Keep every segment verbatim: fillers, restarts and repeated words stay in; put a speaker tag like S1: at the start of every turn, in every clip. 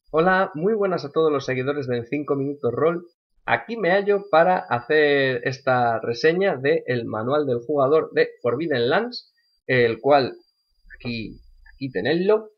S1: Hola, muy buenas a todos los seguidores de cinco Minutos Roll. Aquí me hallo para hacer esta reseña del manual del jugador de Forbidden Lands, el cual, aquí, aquí tenedlo,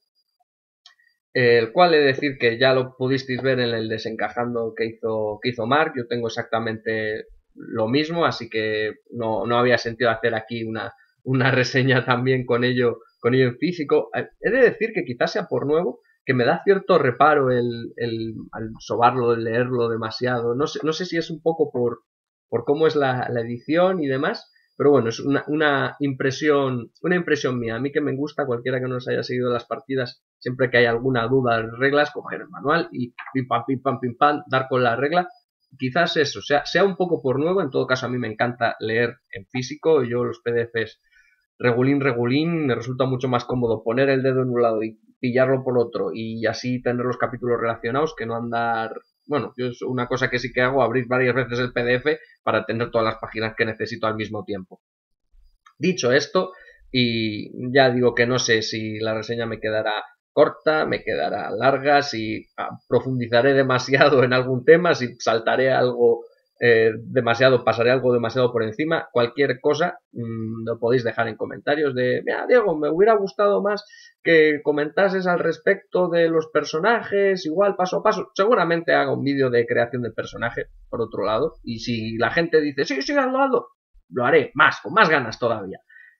S1: el cual he de decir que ya lo pudisteis ver en el desencajando que hizo, que hizo Mark. Yo tengo exactamente lo mismo, así que no, no había sentido hacer aquí una, una reseña también con ello, con ello en físico. He de decir que quizás sea por nuevo, que me da cierto reparo el, el al sobarlo, el leerlo demasiado. No sé, no sé si es un poco por, por cómo es la, la edición y demás, pero bueno, es una, una impresión, una impresión mía. A mí que me gusta, cualquiera que nos haya seguido las partidas, siempre que hay alguna duda de reglas, coger el manual y pim pam, pim pam, pim pam, dar con la regla. Quizás eso, sea, sea un poco por nuevo, en todo caso a mí me encanta leer en físico, yo los P D Fs regulín, regulín, me resulta mucho más cómodo poner el dedo en un lado y pillarlo por otro y así tener los capítulos relacionados que no andar. Bueno, yo es una cosa que sí que hago, abrir varias veces el P D F para tener todas las páginas que necesito al mismo tiempo. Dicho esto, y ya digo que no sé si la reseña me quedará corta, me quedará larga, si profundizaré demasiado en algún tema, si saltaré algo eh, demasiado, pasaré algo demasiado por encima, cualquier cosa mmm, lo podéis dejar en comentarios de, mira Diego, me hubiera gustado más que comentases al respecto de los personajes, igual paso a paso. Seguramente haga un vídeo de creación de personaje, por otro lado, y si la gente dice, sí, sí, hazlo, hazlo, lo haré más, con más ganas todavía.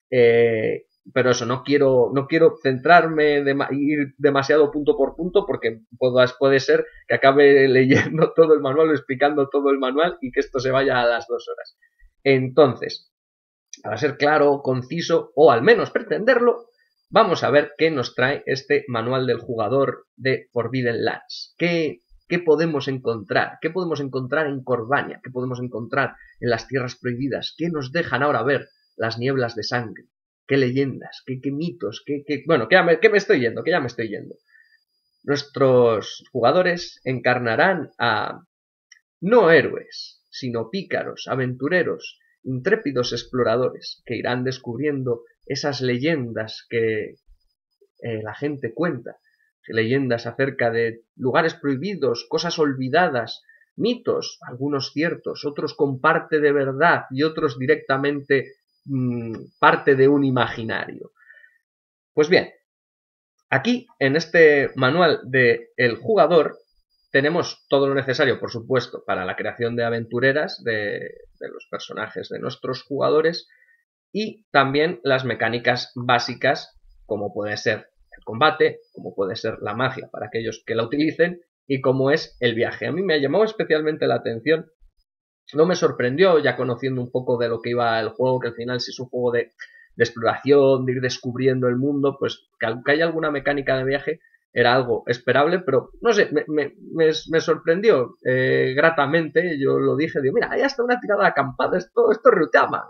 S1: Eh, pero eso, no quiero, no quiero centrarme, de, ir demasiado punto por punto, porque puedo, puede ser que acabe leyendo todo el manual, explicando todo el manual y que esto se vaya a las dos horas. Entonces, para ser claro, conciso, o al menos pretenderlo, vamos a ver qué nos trae este manual del jugador de Forbidden Lands. ¿Qué, qué podemos encontrar? ¿Qué podemos encontrar en Corbania? ¿Qué podemos encontrar en las tierras prohibidas? ¿Qué nos dejan ahora ver las nieblas de sangre? ¿Qué leyendas? ¿Qué, qué mitos? ¿Qué, qué... Bueno, que, ya me, que me estoy yendo, que ya me estoy yendo. Nuestros jugadores encarnarán a no héroes, sino pícaros, aventureros, intrépidos exploradores que irán descubriendo esas leyendas que eh, la gente cuenta, leyendas acerca de lugares prohibidos, cosas olvidadas, mitos, algunos ciertos, otros con parte de verdad y otros directamente mmm, parte de un imaginario. Pues bien, aquí en este manual de El Jugador tenemos todo lo necesario, por supuesto, para la creación de aventureras de, de los personajes de nuestros jugadores y también las mecánicas básicas, como puede ser el combate, como puede ser la magia para aquellos que la utilicen y como es el viaje. A mí me ha llamado especialmente la atención, no me sorprendió ya conociendo un poco de lo que iba el juego, que al final si es un juego de, de exploración, de ir descubriendo el mundo, pues que, que haya alguna mecánica de viaje era algo esperable, pero no sé, me, me, me, me sorprendió eh, gratamente. Yo lo dije, digo, mira, ahí está una tirada acampada, esto, esto es Ryutama.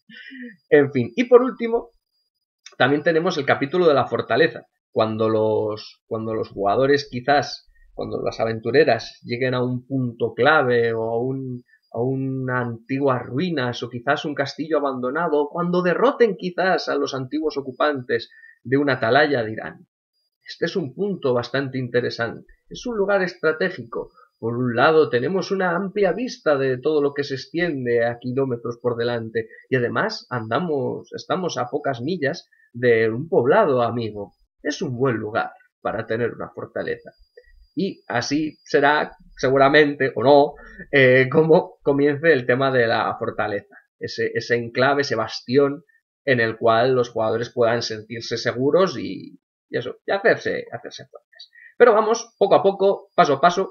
S1: En fin, y por último, también tenemos el capítulo de la fortaleza, cuando los, cuando los jugadores quizás, cuando las aventureras lleguen a un punto clave o a, un, a una antigua ruinas o quizás un castillo abandonado, cuando derroten quizás a los antiguos ocupantes de una atalaya, dirán, este es un punto bastante interesante, es un lugar estratégico. Por un lado tenemos una amplia vista de todo lo que se extiende a kilómetros por delante y además andamos, estamos a pocas millas de un poblado amigo. Es un buen lugar para tener una fortaleza. Y así será, seguramente, o no, eh, como comience el tema de la fortaleza. Ese, ese enclave, ese bastión en el cual los jugadores puedan sentirse seguros y, y eso, y hacerse, hacerse fuertes. Pero vamos, poco a poco, paso a paso,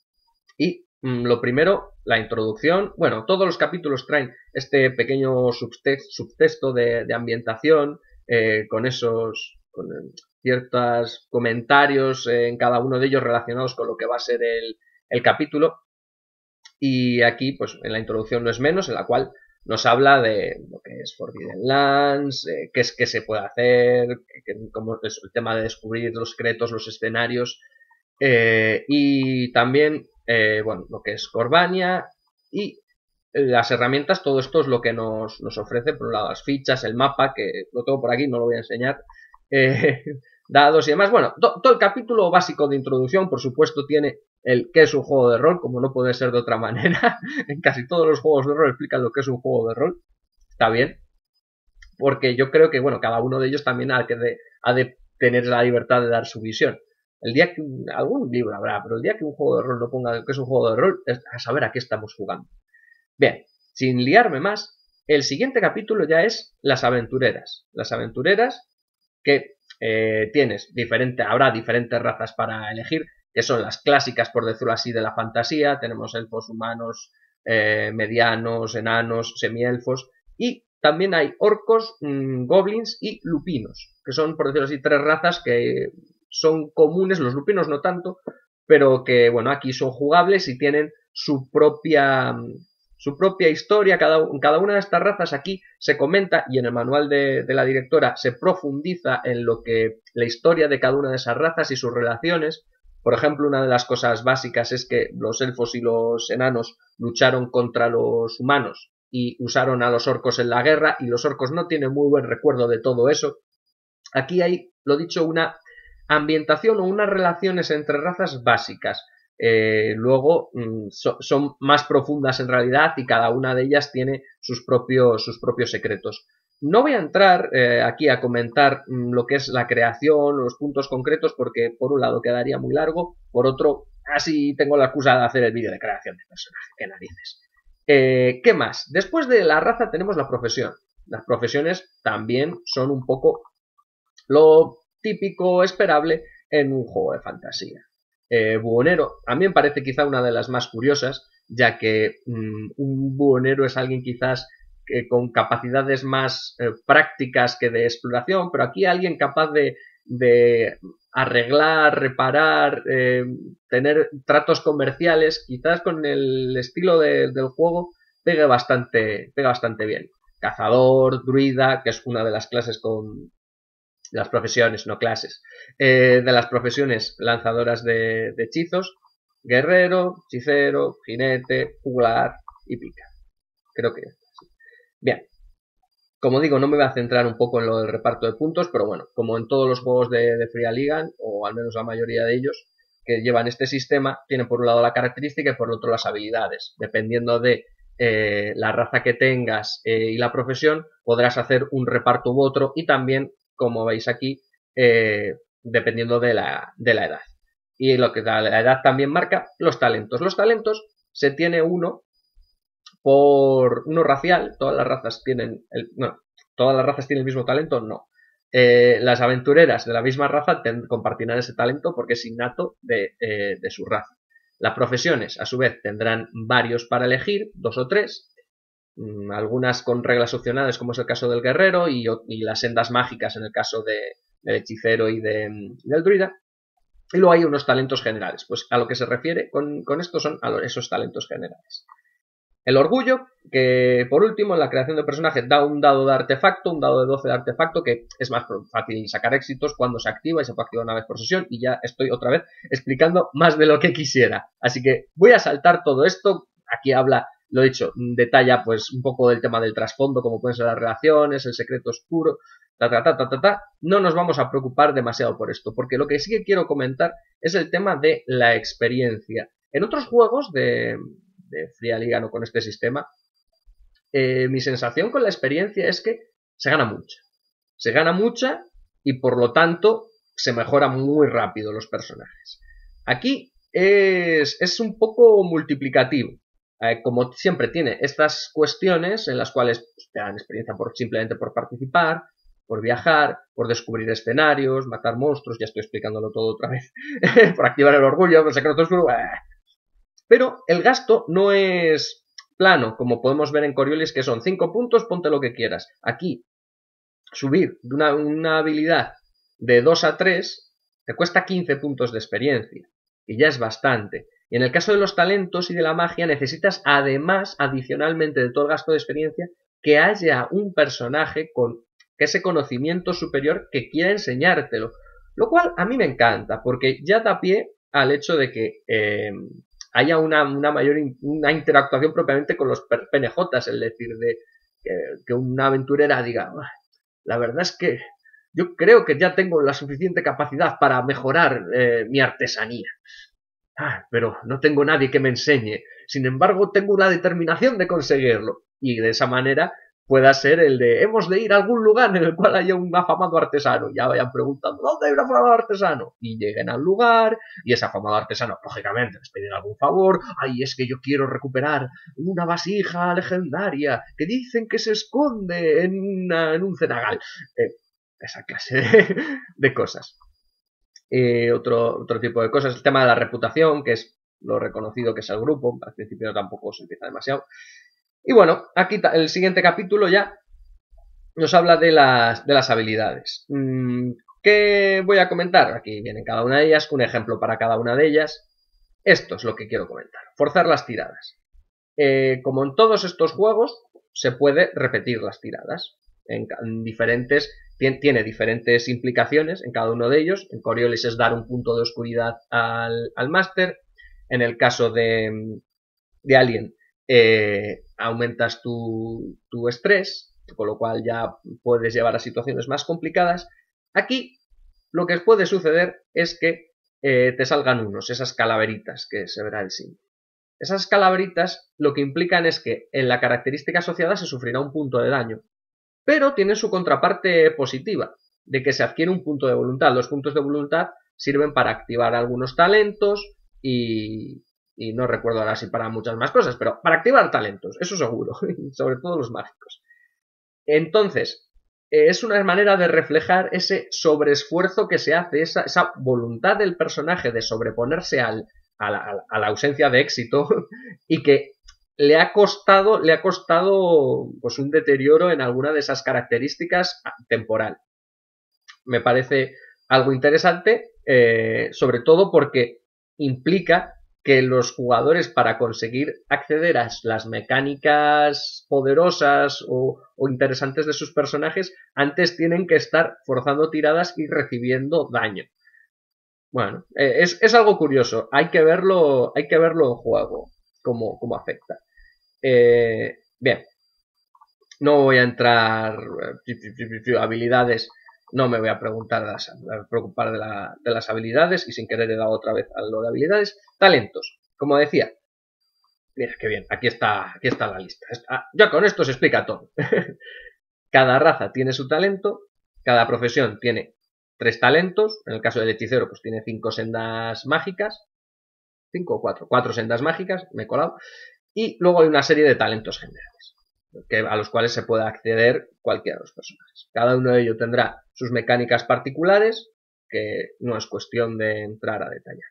S1: y mmm, lo primero, la introducción. Bueno, todos los capítulos traen este pequeño subtexto, subtexto de, de ambientación, eh, con esos con ciertos comentarios eh, en cada uno de ellos relacionados con lo que va a ser el, el capítulo. Y aquí, pues en la introducción no es menos, en la cual nos habla de lo que es Forbidden Lands, eh, qué es que se puede hacer, que, como es el tema de descubrir los secretos, los escenarios, eh, y también, eh, bueno, lo que es Corbania y las herramientas. Todo esto es lo que nos, nos ofrece, por un lado las fichas, el mapa, que lo tengo por aquí, no lo voy a enseñar, eh, dados y demás. Bueno, to, todo el capítulo básico de introducción, por supuesto, tiene el qué es un juego de rol, como no puede ser de otra manera. En casi todos los juegos de rol explican lo que es un juego de rol. Está bien, porque yo creo que, bueno, cada uno de ellos también ha de, ha de tener la libertad de dar su visión. El día que, algún libro habrá, pero el día que un juego de rol no ponga que es un juego de rol, es a saber a qué estamos jugando. Bien, sin liarme más, el siguiente capítulo ya es las aventureras. Las aventureras que eh, tienes diferente, habrá diferentes razas para elegir, que son las clásicas, por decirlo así, de la fantasía. Tenemos elfos, humanos, eh, medianos, enanos, semielfos, y también hay orcos, mmm, goblins y lupinos, que son, por decirlo así, tres razas que son comunes, los lupinos no tanto, pero que, bueno, aquí son jugables y tienen su propia, su propia historia. Cada, cada una de estas razas aquí se comenta, y en el manual de, de la directora se profundiza en lo que la historia de cada una de esas razas y sus relaciones. Por ejemplo, una de las cosas básicas es que los elfos y los enanos lucharon contra los humanos y usaron a los orcos en la guerra, y los orcos no tienen muy buen recuerdo de todo eso. Aquí hay, lo dicho, una ambientación o unas relaciones entre razas básicas. Eh, luego mmm, so, son más profundas en realidad, y cada una de ellas tiene sus propios, sus propios secretos. No voy a entrar eh, aquí a comentar mmm, lo que es la creación, los puntos concretos, porque por un lado quedaría muy largo, por otro, así tengo la excusa de hacer el vídeo de creación de personaje, qué narices. Eh, ¿Qué más? Después de la raza tenemos la profesión. Las profesiones también son un poco lo típico esperable en un juego de fantasía. Eh, buhonero, a mí me parece quizá una de las más curiosas, ya que mmm, un buhonero es alguien quizás que con capacidades más eh, prácticas que de exploración, pero aquí alguien capaz de, de arreglar, reparar, eh, tener tratos comerciales, quizás con el estilo de, del juego pegue bastante, pega bastante bien. Cazador, druida, que es una de las clases con las profesiones, no clases, eh, de las profesiones lanzadoras de, de hechizos, guerrero, hechicero, jinete, juglar y pica. Creo que sí. Bien. Como digo, no me voy a centrar un poco en lo del reparto de puntos, pero bueno, como en todos los juegos de, de Free Ligan, o al menos la mayoría de ellos que llevan este sistema, tienen por un lado la característica y por otro las habilidades. Dependiendo de eh, la raza que tengas eh, y la profesión, podrás hacer un reparto u otro, y también, como veis aquí, eh, dependiendo de la, de la edad. Y lo que la, la edad también marca los talentos. Los talentos se tiene uno por uno racial. Todas las razas tienen el, no, todas las razas tienen el mismo talento, no. Eh, las aventureras de la misma raza ten, compartirán ese talento porque es innato de, eh, de su raza. Las profesiones, a su vez, tendrán varios para elegir, dos o tres, mmm, algunas con reglas opcionales, como es el caso del guerrero, y, y las sendas mágicas en el caso de, del hechicero y de, del druida. Y luego hay unos talentos generales. Pues a lo que se refiere con, con esto son a los, esos talentos generales. El orgullo, que por último en la creación de personaje da un dado de artefacto, un dado de doce de artefacto, que es más fácil sacar éxitos cuando se activa, y se puede activar una vez por sesión, y ya estoy otra vez explicando más de lo que quisiera. Así que voy a saltar todo esto. Aquí habla, lo he dicho, detalla pues un poco del tema del trasfondo, como pueden ser las relaciones, el secreto oscuro, ta ta ta ta ta ta. No nos vamos a preocupar demasiado por esto, porque lo que sí que quiero comentar es el tema de la experiencia. En otros juegos de... de Free Ligan o con este sistema, eh, mi sensación con la experiencia es que se gana mucha. Se gana mucha y por lo tanto se mejora muy rápido los personajes. Aquí es, es un poco multiplicativo. Eh, como siempre tiene estas cuestiones en las cuales pues, te dan experiencia por, simplemente por participar, por viajar, por descubrir escenarios, matar monstruos, ya estoy explicándolo todo otra vez, por activar el orgullo, el secreto oscuro. Eh. Pero el gasto no es plano, como podemos ver en Coriolis, que son cinco puntos, ponte lo que quieras. Aquí, subir de una, una habilidad de dos a tres te cuesta quince puntos de experiencia, y ya es bastante. Y en el caso de los talentos y de la magia, necesitas además, adicionalmente de todo el gasto de experiencia, que haya un personaje con ese conocimiento superior que quiera enseñártelo. Lo cual a mí me encanta, porque ya da pie al hecho de que... Eh, haya una, una mayor una interactuación propiamente con los P N Js, es decir, de que, que una aventurera diga, la verdad es que yo creo que ya tengo la suficiente capacidad para mejorar eh, mi artesanía. Ah, pero no tengo nadie que me enseñe. Sin embargo, tengo una determinación de conseguirlo. Y de esa manera pueda ser el de hemos de ir a algún lugar en el cual haya un afamado artesano. Ya vayan preguntando, ¿dónde hay un afamado artesano? Y lleguen al lugar, y ese afamado artesano, lógicamente, les pedirá algún favor. Ay, es que yo quiero recuperar una vasija legendaria que dicen que se esconde en, una, en un cenagal. Eh, esa clase de, de cosas. Eh, otro, otro tipo de cosas, el tema de la reputación, que es lo reconocido que es el grupo, al principio tampoco se empieza demasiado. Y bueno, aquí el siguiente capítulo ya nos habla de las, de las habilidades. ¿Qué voy a comentar? Aquí vienen cada una de ellas, un ejemplo para cada una de ellas. Esto es lo que quiero comentar, forzar las tiradas. Eh, como en todos estos juegos, se puede repetir las tiradas en, en diferentes... Tiene diferentes implicaciones en cada uno de ellos. En Coriolis es dar un punto de oscuridad al, al máster. En el caso de, de Alien, eh, aumentas tu, tu estrés, con lo cual ya puedes llevar a situaciones más complicadas. Aquí lo que puede suceder es que eh, te salgan unos, esas calaveritas que se verá el símbolo. Esas calaveritas lo que implican es que en la característica asociada se sufrirá un punto de daño. Pero tiene su contraparte positiva, de que se adquiere un punto de voluntad. Los puntos de voluntad sirven para activar algunos talentos y, y no recuerdo ahora si para muchas más cosas, pero para activar talentos, eso seguro, sobre todo los mágicos. Entonces, es una manera de reflejar ese sobreesfuerzo que se hace, esa, esa voluntad del personaje de sobreponerse al, a, la, a la ausencia de éxito y que le ha costado, le ha costado pues un deterioro en alguna de esas características temporal. Me parece algo interesante, eh, sobre todo porque implica que los jugadores, para conseguir acceder a las mecánicas poderosas o, o interesantes de sus personajes, antes tienen que estar forzando tiradas y recibiendo daño. Bueno, eh, es, es algo curioso, hay que verlo, hay que verlo en juego. Cómo, cómo afecta. Eh, bien, no voy a entrar eh, habilidades, no me voy a preguntar las, a preocupar de, la, de las habilidades y sin querer he dado otra vez a lo de habilidades. Talentos, como decía, mira qué bien, aquí está, aquí está la lista. Ah, ya con esto se explica todo. Cada raza tiene su talento, cada profesión tiene tres talentos, en el caso del hechicero pues tiene cinco sendas mágicas, cinco o cuatro, cuatro sendas mágicas, me he colado, y luego hay una serie de talentos generales, que, a los cuales se puede acceder cualquiera de los personajes. Cada uno de ellos tendrá sus mecánicas particulares, que no es cuestión de entrar a detallar.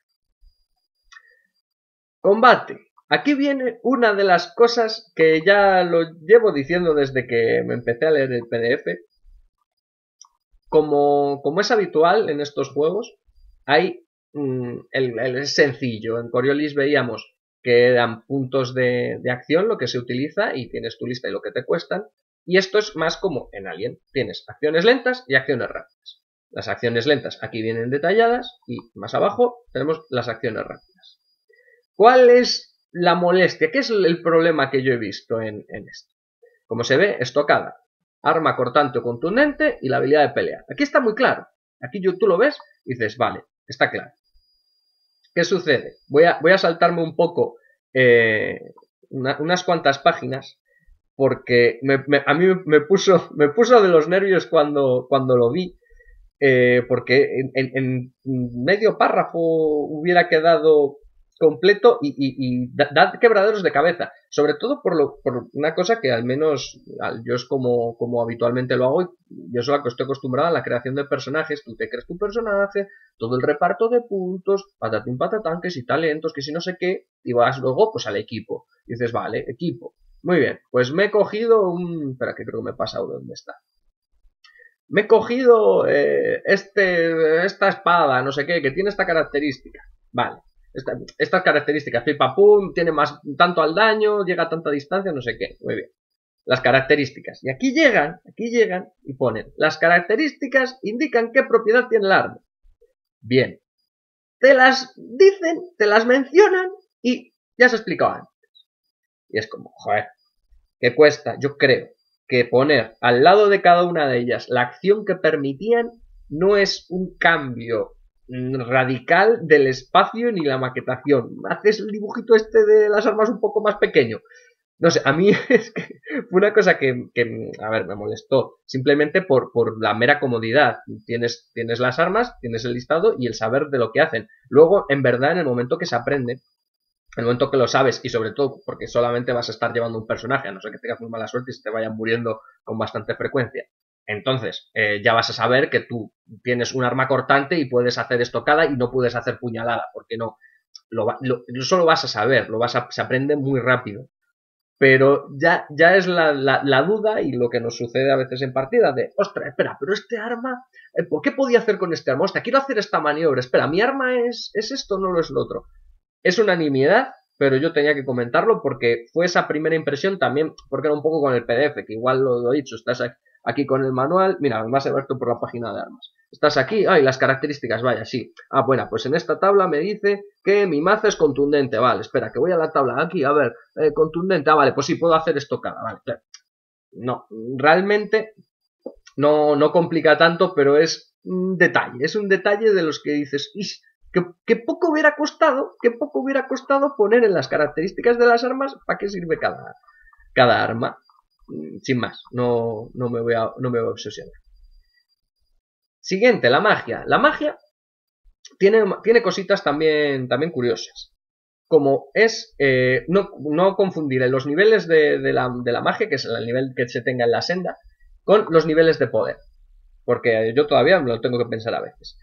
S1: Combate. Aquí viene una de las cosas que ya lo llevo diciendo desde que me empecé a leer el P D F. Como, como es habitual en estos juegos, hay mmm, el, el, es sencillo. En Coriolis veíamos que eran puntos de, de acción lo que se utiliza y tienes tu lista y lo que te cuestan. Y esto es más como en Alien. Tienes acciones lentas y acciones rápidas. Las acciones lentas aquí vienen detalladas y más abajo tenemos las acciones rápidas. ¿Cuál es la molestia? ¿Qué es el problema que yo he visto en, en esto? Como se ve, estocada, arma cortante o contundente y la habilidad de pelea. Aquí está muy claro. Aquí yo, tú lo ves y dices, vale, está claro. ¿Qué sucede? Voy a, voy a saltarme un poco eh, una, unas cuantas páginas porque me, me, a mí me puso, me puso de los nervios cuando, cuando lo vi. Eh, porque en, en, en medio párrafo hubiera quedado completo y, y, y da, da quebraderos de cabeza, sobre todo por, lo, por una cosa que al menos yo es como, como habitualmente lo hago, yo soy la que estoy acostumbrado a la creación de personajes. Tú te creas tu personaje, todo el reparto de puntos, patatín patatán, que si talentos, que si no sé qué, y vas luego pues al equipo, y dices, vale, equipo, muy bien, pues me he cogido un... espera que creo que me he pasado de dónde está. Me he cogido eh, este, esta espada, no sé qué, que tiene esta característica. Vale, esta, estas características, pipa pum, tiene más tanto al daño, llega a tanta distancia, no sé qué. Muy bien. Las características. Y aquí llegan, aquí llegan y ponen, las características indican qué propiedad tiene el arma. Bien. Te las dicen, te las mencionan y ya se ha explicado antes. Y es como, joder, ¿qué cuesta? Yo creo que poner al lado de cada una de ellas la acción que permitían no es un cambio radical del espacio ni la maquetación. Haces el dibujito este de las armas un poco más pequeño. No sé, a mí es que fue una cosa que, que a ver, me molestó. Simplemente por, por la mera comodidad. Tienes, tienes las armas, tienes el listado y el saber de lo que hacen. Luego, en verdad, en el momento que se aprende, en el momento que lo sabes, y sobre todo porque solamente vas a estar llevando un personaje, a no ser que tengas muy mala suerte y se te vayan muriendo con bastante frecuencia. Entonces, eh, ya vas a saber que tú tienes un arma cortante y puedes hacer estocada y no puedes hacer puñalada, porque no. Lo, lo, eso lo vas a saber, lo vas a, se aprende muy rápido. Pero ya, ya es la, la, la duda y lo que nos sucede a veces en partida de, ostras, espera, pero este arma, eh, ¿por qué podía hacer con este arma? Hostia, quiero hacer esta maniobra, espera, ¿mi arma es, es esto o no lo es lo otro? Es una nimiedad, pero yo tenía que comentarlo porque fue esa primera impresión también, porque era un poco con el P D F, que igual lo, lo he dicho, estás aquí con el manual, mira, me vas a ver tú por la página de armas. Estás aquí, ay, las características, vaya, sí. Ah, bueno, pues en esta tabla me dice que mi mazo es contundente, vale, espera, que voy a la tabla aquí, a ver, eh, contundente, ah, vale, pues sí, puedo hacer estocada, vale, claro. No, realmente no, no complica tanto, pero es un detalle, es un detalle de los que dices, ¡ish! Que, que poco hubiera costado, que poco hubiera costado poner en las características de las armas para qué sirve cada, cada arma. Sin más, no, no, me voy a, no me voy a obsesionar. Siguiente, la magia. La magia tiene, tiene cositas también, también curiosas. Como es eh, no, no confundir los niveles de, de, la, de la magia, que es el nivel que se tenga en la senda, con los niveles de poder. Porque yo todavía me lo tengo que pensar a veces.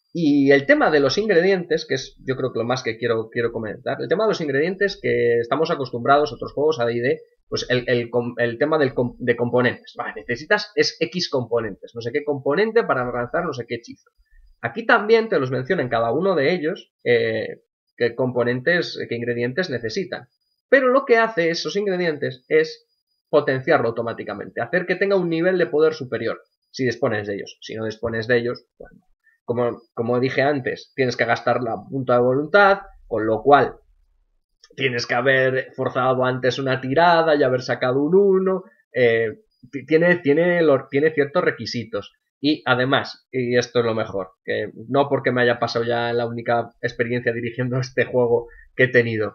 S1: Y el tema de los ingredientes, que es yo creo que lo más que quiero, quiero comentar, el tema de los ingredientes que estamos acostumbrados a otros juegos, a D y D, pues el, el, el tema del, de componentes. Vale, necesitas es X componentes, no sé qué componente para lanzar no sé qué hechizo. Aquí también te los menciona en cada uno de ellos eh, qué componentes, qué ingredientes necesitan. Pero lo que hace esos ingredientes es potenciarlo automáticamente, hacer que tenga un nivel de poder superior, si dispones de ellos. Si no dispones de ellos, bueno, como, como dije antes, tienes que gastar la punta de voluntad, con lo cual tienes que haber forzado antes una tirada y haber sacado un uno. Eh, tiene, tiene, tiene ciertos requisitos. Y además, y esto es lo mejor, que no porque me haya pasado ya la única experiencia dirigiendo este juego que he tenido.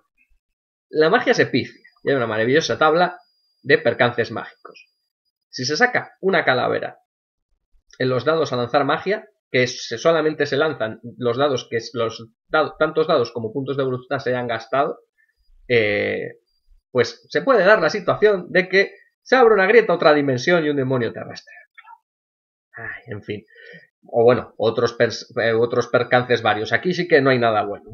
S1: La magia se picia. Y hay una maravillosa tabla de percances mágicos. Si se saca una calavera en los dados a lanzar magia, que solamente se lanzan los dados que los dados, tantos dados como puntos de voluntad se hayan gastado, eh, pues se puede dar la situación de que se abre una grieta a otra dimensión y un demonio te arrastra. Ay, en fin. O bueno, otros, per, eh, otros percances varios. Aquí sí que no hay nada bueno.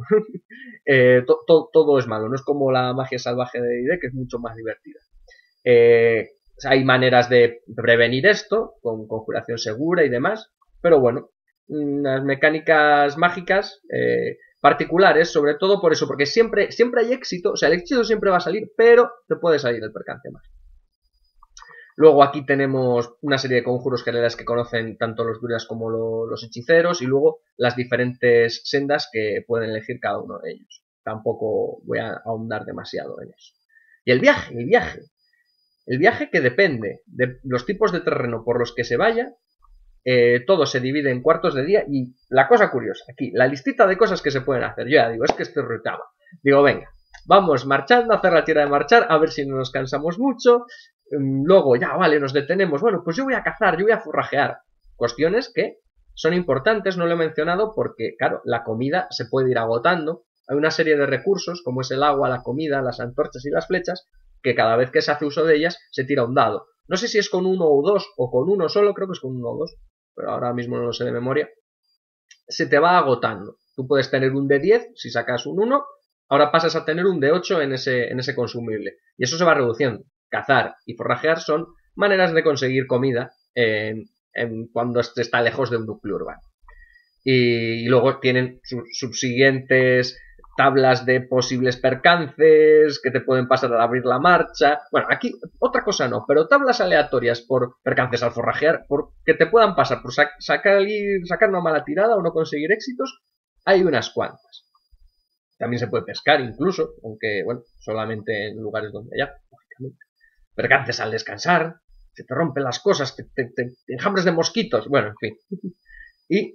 S1: eh, to, to, todo es malo. No es como la magia salvaje de D y D, que es mucho más divertida. Eh, hay maneras de prevenir esto, con conjuración segura y demás. Pero bueno, las mecánicas mágicas eh, particulares, sobre todo por eso, porque siempre, siempre hay éxito. O sea, el éxito siempre va a salir, pero te puede salir el percance mágico. Luego aquí tenemos una serie de conjuros generales que conocen tanto los druidas como lo, los hechiceros y luego las diferentes sendas que pueden elegir cada uno de ellos. Tampoco voy a ahondar demasiado en eso. Y el viaje, el viaje. El viaje que depende de los tipos de terreno por los que se vaya, eh, todo se divide en cuartos de día y la cosa curiosa, aquí, la listita de cosas que se pueden hacer. Yo ya digo, es que estoy irritado. Digo, venga, vamos marchando, a hacer la tira de marchar, a ver si no nos cansamos mucho. Luego, ya, vale, nos detenemos. Bueno, pues yo voy a cazar, yo voy a forrajear. Cuestiones que son importantes, no lo he mencionado, porque, claro, la comida se puede ir agotando. Hay una serie de recursos, como es el agua, la comida, las antorchas y las flechas, que cada vez que se hace uso de ellas, se tira un dado. No sé si es con uno o dos, o con uno solo, creo que es con uno o dos, pero ahora mismo no lo sé de memoria. Se te va agotando. Tú puedes tener un de diez, si sacas un uno, ahora pasas a tener un de ocho en ese, en ese consumible. Y eso se va reduciendo. Cazar y forrajear son maneras de conseguir comida en, en cuando está lejos de un núcleo urbano. Y, y luego tienen sus subsiguientes tablas de posibles percances que te pueden pasar al abrir la marcha. Bueno, aquí otra cosa no, pero tablas aleatorias por percances al forrajear, por que te puedan pasar por sac sacar, sacar una mala tirada o no conseguir éxitos, hay unas cuantas. También se puede pescar incluso, aunque bueno, solamente en lugares donde haya, lógicamente. Percances al descansar, se te rompen las cosas, te, te, te, te enjambres de mosquitos, bueno, en fin. Y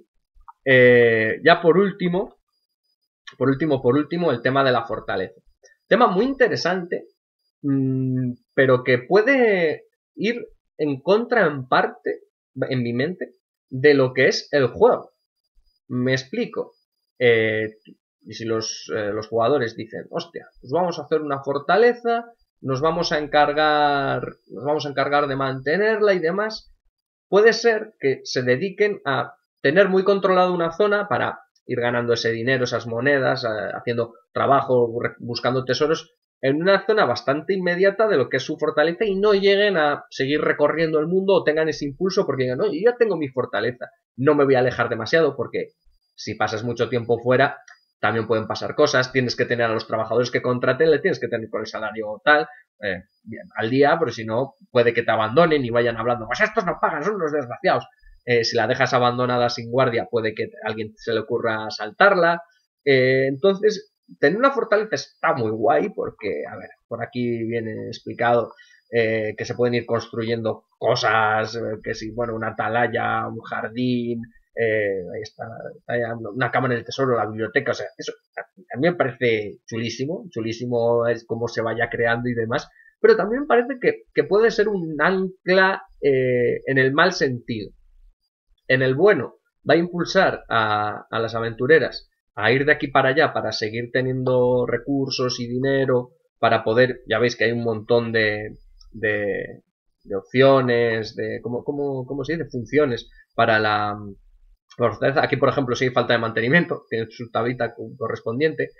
S1: eh, ya por último, por último, por último, el tema de la fortaleza. Tema muy interesante, mmm, pero que puede ir en contra en parte, en mi mente, de lo que es el juego. Me explico. Eh, y si los, eh, los jugadores dicen, hostia, pues vamos a hacer una fortaleza, nos vamos a encargar, nos vamos a encargar de mantenerla y demás, puede ser que se dediquen a tener muy controlada una zona para ir ganando ese dinero, esas monedas, haciendo trabajo, buscando tesoros en una zona bastante inmediata de lo que es su fortaleza y no lleguen a seguir recorriendo el mundo o tengan ese impulso porque digan, no, yo ya tengo mi fortaleza, no me voy a alejar demasiado porque si pasas mucho tiempo fuera también pueden pasar cosas, tienes que tener a los trabajadores que contraten, le tienes que tener con el salario tal, eh, bien, al día, pero si no puede que te abandonen y vayan hablando, pues estos no pagan, son unos desgraciados. Eh, si la dejas abandonada sin guardia puede que a alguien se le ocurra asaltarla, eh, entonces tener una fortaleza está muy guay porque, a ver, por aquí viene explicado eh, que se pueden ir construyendo cosas, eh, que si, bueno, una atalaya, un jardín, eh, ahí está, está una cámara del tesoro, la biblioteca, o sea, eso a mí me parece chulísimo, chulísimo es cómo se vaya creando y demás, pero también me parece que, que puede ser un ancla eh, en el mal sentido. En el bueno, va a impulsar a, a las aventureras a ir de aquí para allá para seguir teniendo recursos y dinero para poder, ya veis que hay un montón de, de, de opciones, de, ¿cómo, cómo, cómo se dice? Funciones para la, fortaleza. Aquí, por ejemplo, si hay falta de mantenimiento, tiene su tablita correspondiente.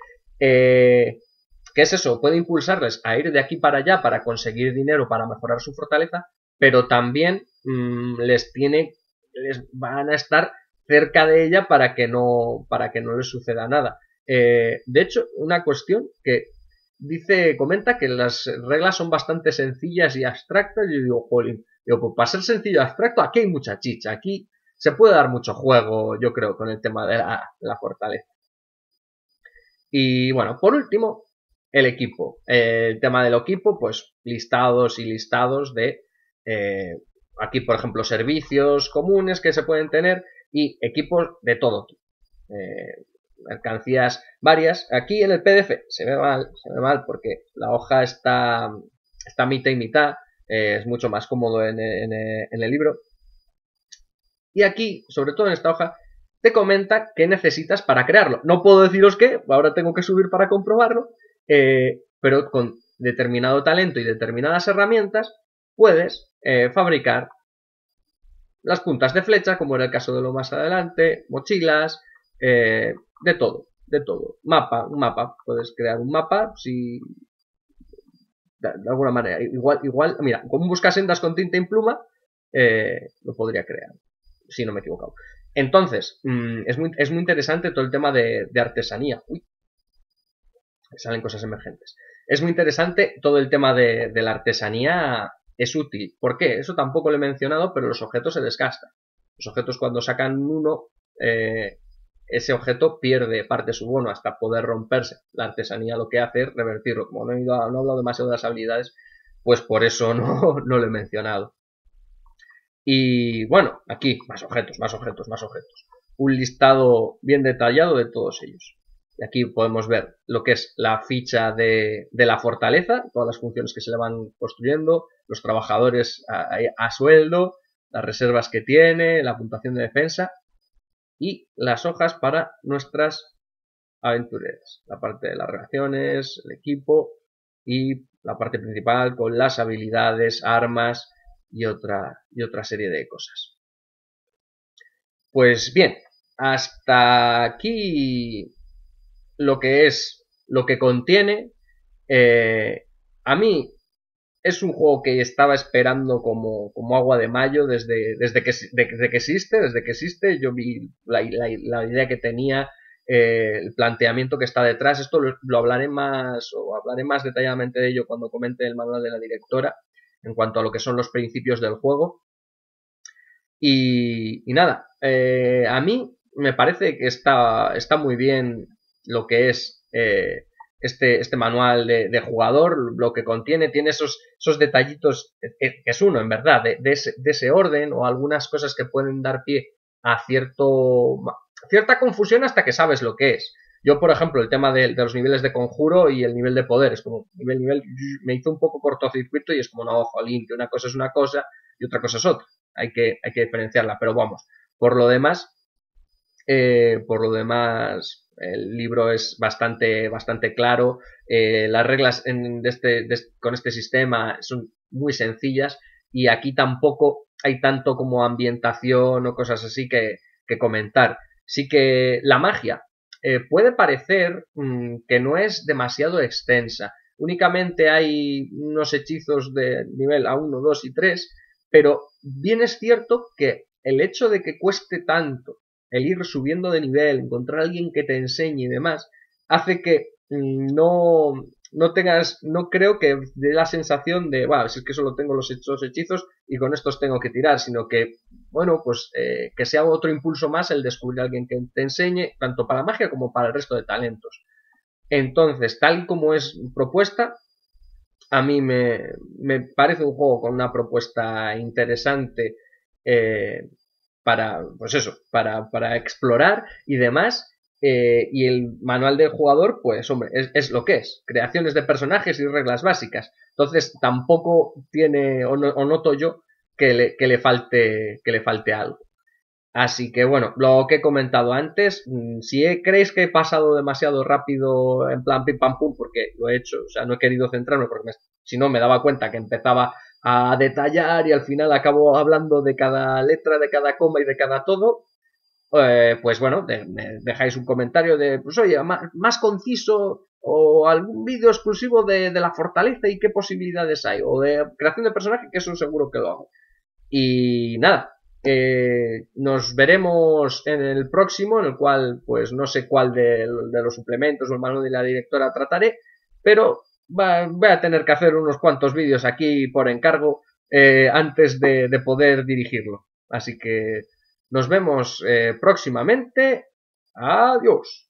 S1: Eh, ¿Qué es eso? Puede impulsarles a ir de aquí para allá para conseguir dinero para mejorar su fortaleza, pero también mmm, les tiene, les van a estar cerca de ella para que no, para que no les suceda nada. Eh, de hecho, una cuestión que dice, comenta que las reglas son bastante sencillas y abstractas. Y yo digo, jolín, digo, pues para ser sencillo y abstracto, aquí hay mucha chicha, aquí se puede dar mucho juego, yo creo, con el tema de la, de la fortaleza. Y bueno, por último, el equipo. Eh, el tema del equipo, pues listados y listados de, eh, aquí por ejemplo, servicios comunes que se pueden tener y equipos de todo tipo. Eh, mercancías varias. Aquí en el P D F se ve mal, se ve mal porque la hoja está, está mitad y mitad. Eh, es mucho más cómodo en, en, en el libro. Y aquí, sobre todo en esta hoja, te comenta qué necesitas para crearlo. No puedo deciros qué, ahora tengo que subir para comprobarlo, eh, pero con determinado talento y determinadas herramientas puedes eh, fabricar las puntas de flecha, como era el caso de lo más adelante, mochilas, eh, de todo, de todo. Mapa, un mapa, puedes crear un mapa si de, de alguna manera. Igual, igual, mira, como buscas sendas con tinta y pluma, eh, lo podría crear. Si no me he equivocado. Entonces, mmm, es, muy, es muy interesante todo el tema de, de artesanía. Uy, salen cosas emergentes. Es muy interesante todo el tema de, de la artesanía, es útil. ¿Por qué? Eso tampoco lo he mencionado, pero los objetos se desgastan. Los objetos cuando sacan uno, eh, ese objeto pierde parte de su bono hasta poder romperse. La artesanía lo que hace es revertirlo. Como no he, ido a, no he hablado demasiado de las habilidades, pues por eso no, no lo he mencionado. Y bueno, aquí más objetos, más objetos, más objetos. Un listado bien detallado de todos ellos. Y aquí podemos ver lo que es la ficha de, de la fortaleza, todas las funciones que se le van construyendo, los trabajadores a, a sueldo, las reservas que tiene, la puntuación de defensa y las hojas para nuestras aventureras. La parte de las relaciones, el equipo y la parte principal con las habilidades, armas, y otra, y otra serie de cosas. Pues bien, hasta aquí lo que es, lo que contiene. Eh, a mí es un juego que estaba esperando como, como agua de mayo desde, desde, que, desde que existe, desde que existe. Yo vi la, la, la idea que tenía, eh, el planteamiento que está detrás. Esto lo, lo hablaré más, o hablaré más detalladamente de ello cuando comente el manual de la directora, en cuanto a lo que son los principios del juego. Y, y nada, eh, a mí me parece que está, está muy bien lo que es eh, este, este manual de, de jugador, lo que contiene, tiene esos, esos detallitos, que es uno en verdad, de, de, ese, de ese orden o algunas cosas que pueden dar pie a cierto, cierta confusión hasta que sabes lo que es. Yo, por ejemplo, el tema de, de los niveles de conjuro y el nivel de poder, es como nivel, nivel, me hizo un poco cortocircuito y es como, no, jolín, que una cosa es una cosa y otra cosa es otra. Hay que, hay que diferenciarla, pero vamos, por lo demás, eh, por lo demás, el libro es bastante, bastante claro. Eh, las reglas en, de este, de, con este sistema son muy sencillas y aquí tampoco hay tanto como ambientación o cosas así que, que comentar. Sí que la magia eh, puede parecer mmm, que no es demasiado extensa. Únicamente hay unos hechizos de nivel A uno, dos y tres, pero bien es cierto que el hecho de que cueste tanto el ir subiendo de nivel, encontrar a alguien que te enseñe y demás, hace que mmm, no, no tengas, no creo que dé la sensación de, wow, si es que solo tengo los hechos hechizos y con estos tengo que tirar, sino que, bueno, pues eh, que sea otro impulso más el descubrir a alguien que te enseñe, tanto para la magia como para el resto de talentos. Entonces, tal como es propuesta, a mí me, me parece un juego con una propuesta interesante, eh, para, pues eso, para, para explorar y demás. Eh, y el manual del jugador, pues hombre, es, es lo que es, creaciones de personajes y reglas básicas. Entonces tampoco tiene, o, no, o noto yo, que le, que le falte, que le falte algo. Así que bueno, lo que he comentado antes, si creéis que he pasado demasiado rápido en plan pim pam pum, porque lo he hecho, o sea, no he querido centrarme porque me, si no me daba cuenta que empezaba a detallar y al final acabo hablando de cada letra, de cada coma y de cada todo, eh, pues bueno, de, de, dejáis un comentario de, pues oye, más, más conciso o algún vídeo exclusivo de, de la fortaleza y qué posibilidades hay, o de creación de personaje, que eso seguro que lo hago. Y nada, eh, nos veremos en el próximo, en el cual pues no sé cuál de, de los suplementos o el manual de la directora trataré, pero va, voy a tener que hacer unos cuantos vídeos aquí por encargo eh, antes de, de poder dirigirlo. Así que nos vemos eh, próximamente. Adiós.